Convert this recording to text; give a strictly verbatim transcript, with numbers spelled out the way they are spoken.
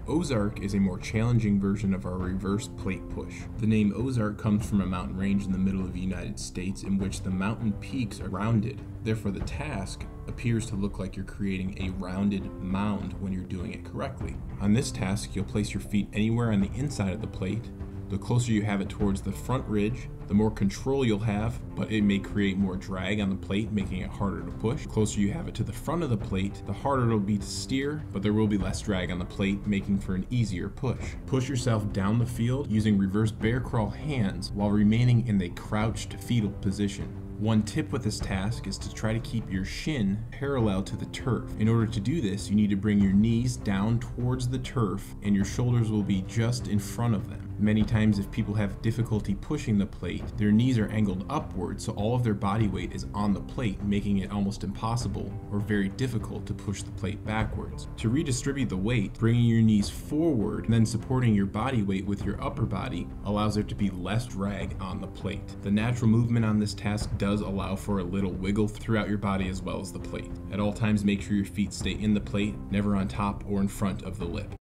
Ozark is a more challenging version of our reverse plate push. The name Ozark comes from a mountain range in the middle of the United States in which the mountain peaks are rounded. Therefore, the task appears to look like you're creating a rounded mound when you're doing it correctly. On this task, you'll place your feet anywhere on the inside of the plate. The closer you have it towards the front ridge, the more control you'll have, but it may create more drag on the plate, making it harder to push. The closer you have it to the front of the plate, the harder it'll be to steer, but there will be less drag on the plate, making for an easier push. Push yourself down the field using reverse bear crawl hands while remaining in the crouched fetal position. One tip with this task is to try to keep your shin parallel to the turf. In order to do this, you need to bring your knees down towards the turf and your shoulders will be just in front of them. Many times if people have difficulty pushing the plate, their knees are angled upward, so all of their body weight is on the plate, making it almost impossible or very difficult to push the plate backwards. To redistribute the weight, bringing your knees forward and then supporting your body weight with your upper body allows there to be less drag on the plate. The natural movement on this task does allow for a little wiggle throughout your body as well as the plate. At all times, make sure your feet stay in the plate, never on top or in front of the lip.